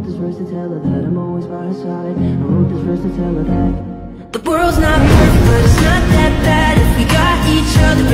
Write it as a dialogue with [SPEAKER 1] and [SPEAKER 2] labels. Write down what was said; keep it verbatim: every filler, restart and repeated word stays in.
[SPEAKER 1] wrote this verse to tell her that I'm always by her side. I wrote this verse to tell her that the world's not perfect, but it's not that bad if we got each other.